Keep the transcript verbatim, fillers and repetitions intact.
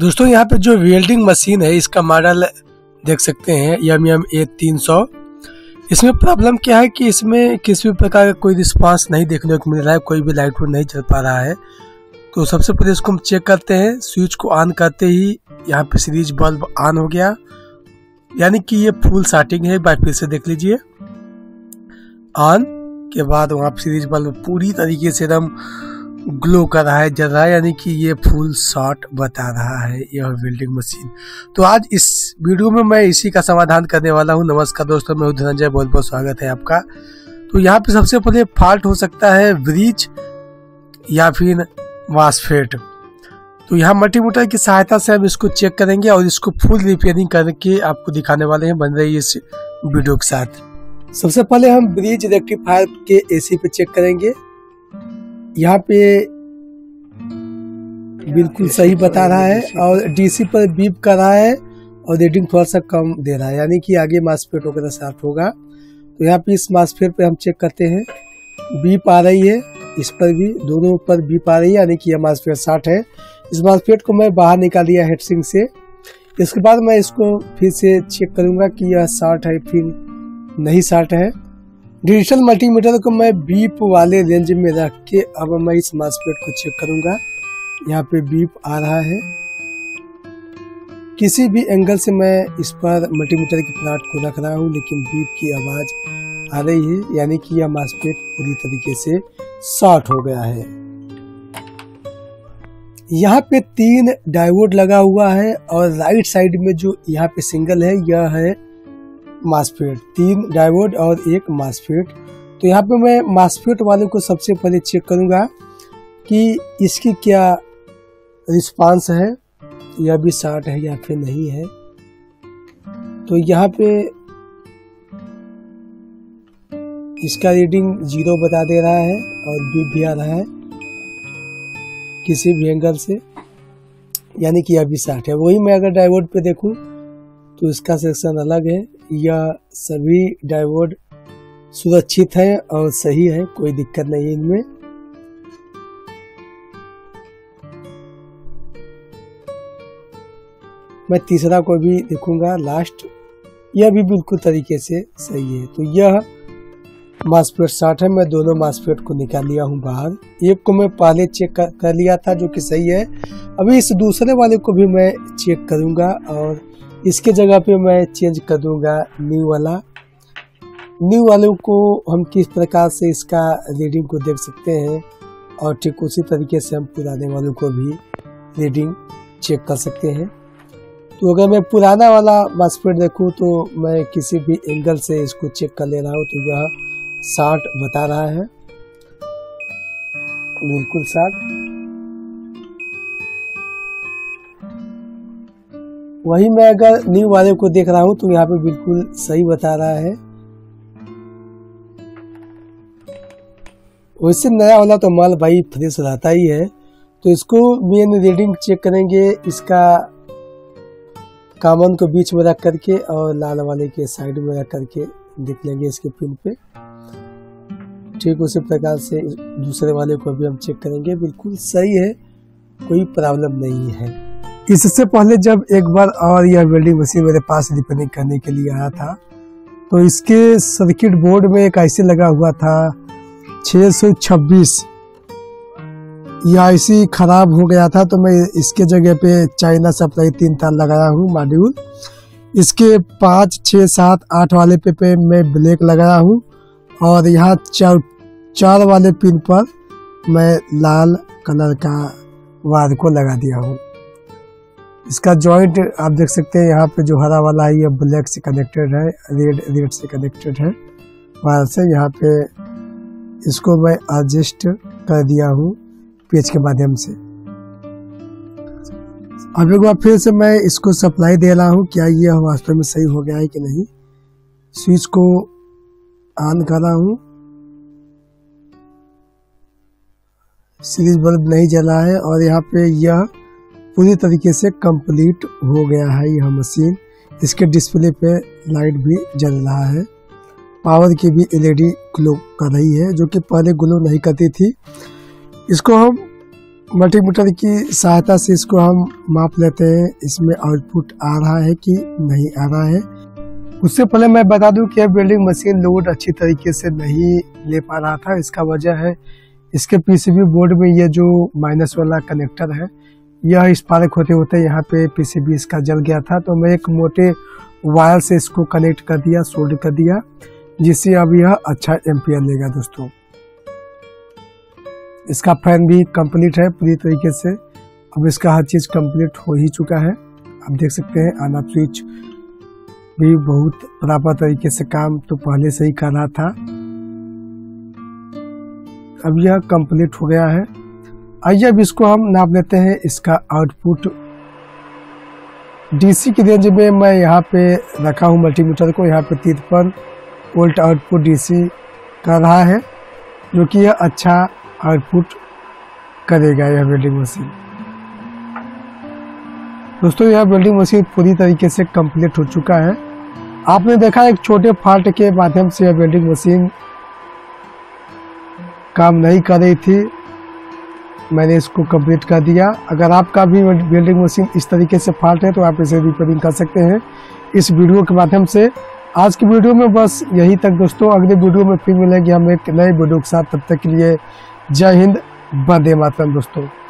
दोस्तों यहाँ पे जो वेल्डिंग मशीन है इसका मॉडल देख सकते हैं एम एम ए तीन सौ। इसमें प्रॉब्लम क्या है कि इसमें किसी भी प्रकार का कोई रिस्पांस नहीं देखने को मिल रहा है, कोई भी लाइट नहीं चल पा रहा है। तो सबसे पहले इसको हम चेक करते हैं। स्विच को ऑन करते ही यहाँ पे सीरीज बल्ब ऑन हो गया, यानी कि ये फुल स्टार्टिंग है। एक बार फिर से देख लीजिए। ऑन के बाद वहाँ पे सीरीज बल्ब पूरी तरीके से एकदम ग्लो कर रहा है, जल रहा है, यानी कि ये फुल शॉट बता रहा है यह वेल्डिंग मशीन। तो आज इस वीडियो में मैं इसी का समाधान करने वाला हूँ। नमस्कार दोस्तों, मैं हूँ धनंजय, बहुत बहुत स्वागत है आपका। तो यहाँ पे सबसे पहले फॉल्ट हो सकता है ब्रिज या फिर मॉसफेट। तो यहाँ मल्टीमीटर की सहायता से हम इसको चेक करेंगे और इसको फुल रिपेयरिंग करके आपको दिखाने वाले हैं। बन रही है इस वीडियो के साथ। सबसे पहले हम ब्रिज रेक्टिफायर के एसी पे चेक करेंगे। यहाँ पे बिल्कुल सही बता रहा है और डीसी पर बीप कर रहा है और रीडिंग थोड़ा सा कम दे रहा है, यानी कि आगे मॉसफेट वगैरह साफ होगा। तो यहाँ पे इस मॉसफेट पे हम चेक करते हैं, बीप आ रही है, इस पर भी, दोनों पर बीप आ रही है, यानी कि यह मॉसफेट साठ है। इस मॉसफेट को मैं बाहर निकाल लिया हेडसिंग से। इसके बाद मैं इसको फिर से चेक करूंगा कि यह साठ है फिर नहीं साठ है। डिजिटल मल्टीमीटर को मैं बीप वाले रेंज में रख के अब मैं इस मॉसफेट को चेक करूंगा। यहाँ पे बीप आ रहा है। किसी भी एंगल से मैं इस पर मल्टीमीटर की प्लॉट को रख रहा हूँ, लेकिन बीप की आवाज आ रही है, यानी कि यह मॉसफेट पूरी तरीके से शॉर्ट हो गया है। यहाँ पे तीन डायोड लगा हुआ है और राइट साइड में जो यहाँ पे सिंगल है यह है मॉसफेट। तीन डायोड और एक मॉसफेट। तो यहाँ पे मैं मॉसफेट वाले को सबसे पहले चेक करूंगा कि इसकी क्या रिस्पांस है, यह भी शॉर्ट है या फिर नहीं है। तो यहाँ पे इसका रीडिंग जीरो बता दे रहा है और बीप भी आ रहा है किसी भी एंगल से, यानी कि यह भी शॉर्ट है। वही मैं अगर डायोड पे देखूं तो इसका सेक्शन अलग है। यह सभी डायोड सुरक्षित है और सही है, कोई दिक्कत नहीं है इनमें। मैं तीसरा को भी देखूंगा लास्ट, यह भी बिल्कुल तरीके से सही है। तो यह मॉसफेट शॉर्ट है। मैं दोनों मॉसफेट को निकाल लिया हूं बाहर। एक को मैं पहले चेक कर, कर लिया था जो कि सही है। अभी इस दूसरे वाले को भी मैं चेक करूंगा और इसके जगह पे मैं चेंज कर दूंगा न्यू वाला। न्यू वाले को हम किस प्रकार से इसका रीडिंग को देख सकते हैं और ठीक उसी तरीके से हम पुराने वालों को भी रीडिंग चेक कर सकते हैं। तो अगर मैं पुराना वाला मॉसफेट देखूं तो मैं किसी भी एंगल से इसको चेक कर ले रहा हूं तो यह साठ बता रहा है, बिल्कुल साठ। वही मैं अगर न्यू वाले को देख रहा हूं तो यहाँ पे बिल्कुल सही बता रहा है। वैसे नया वाला तो माल भाई फ्रेश रहता ही है। तो इसको मेन रीडिंग चेक करेंगे, इसका कॉमन को बीच में रख करके और लाल वाले के साइड में रख करके देख लेंगे इसके पिन पे। ठीक उसी प्रकार से दूसरे वाले को भी हम चेक करेंगे, बिल्कुल सही है, कोई प्रॉब्लम नहीं है। इससे पहले जब एक बार और यह वेल्डिंग मशीन मेरे पास रिपेयरिंग करने के लिए आया था तो इसके सर्किट बोर्ड में एक आईसी लगा हुआ था छह सौ छब्बीस, यह आईसी खराब हो गया था। तो मैं इसके जगह पे चाइना सप्लाई तीन तार लगाया हूँ मॉड्यूल। इसके पाँच छः सात आठ वाले पे, पे मैं ब्लैक लगाया हूँ और यहाँ चार चार वाले पिन पर मैं लाल कलर का वायर को लगा दिया हूँ। इसका जॉइंट आप देख सकते हैं, यहाँ पे जो हरा वाला है ये ब्लैक से कनेक्टेड है, रेड रेड से कनेक्टेड है वायर से। यहाँ पे इसको मैं एडजस्ट कर दिया हूँ पेच के माध्यम से। अब एक बार फिर से मैं इसको सप्लाई दे रहा हूँ, क्या ये वास्तव में सही हो गया है कि नहीं। स्विच को ऑन कर रहा हूँ, सीरीज बल्ब नहीं जला है और यहाँ पे यह पूरी तरीके से कंप्लीट हो गया है यह मशीन। इसके डिस्प्ले पे लाइट भी जल रहा है, पावर की भी एलईडी ग्लो कर रही है, जो कि पहले ग्लो नहीं करती थी। इसको हम मल्टीमीटर की सहायता से इसको हम माप लेते हैं, इसमें आउटपुट आ रहा है कि नहीं आ रहा है। उससे पहले मैं बता दूं कि यह वेल्डिंग मशीन लोड अच्छी तरीके से नहीं ले पा रहा था। इसका वजह है इसके पीसीबी बोर्ड में ये जो माइनस वाला कनेक्टर है यह स्पार्क होते होते यहाँ पे पीसीबी इसका जल गया था। तो मैं एक मोटे वायर से इसको कनेक्ट कर दिया, सोल्डर कर दिया, जिससे अब यह अच्छा एम्पियर लेगा दोस्तों। इसका फैन भी कंप्लीट है पूरी तरीके से। अब इसका हर चीज कंप्लीट हो ही चुका है। आप देख सकते हैं ऑन ऑफ स्विच भी बहुत प्रॉपर तरीके से काम तो पहले से ही कर रहा था। अब यह कंप्लीट हो गया है। आइए अब इसको हम नाप लेते हैं इसका आउटपुट। डीसी की रेंज में मैं यहाँ पे रखा हूँ मल्टीमीटर को। यहाँ पे तिरपन वोल्ट आउटपुट डीसी कर रहा है, जो कि यह अच्छा आउटपुट करेगा यह वेल्डिंग मशीन। दोस्तों यह वेल्डिंग मशीन पूरी तरीके से कंप्लीट हो चुका है। आपने देखा एक छोटे फॉल्ट के माध्यम से यह वेल्डिंग मशीन काम नहीं कर रही थी, मैंने इसको कंप्लीट कर दिया। अगर आपका भी वेल्डिंग मशीन इस तरीके से फॉल्ट है तो आप इसे रिपेयरिंग कर सकते हैं इस वीडियो के माध्यम से। आज की वीडियो में बस यही तक दोस्तों। अगले वीडियो में फिर मिलेंगे हम एक नए वीडियो के साथ। तब तक के लिए जय हिंद, वंदे मातरम दोस्तों।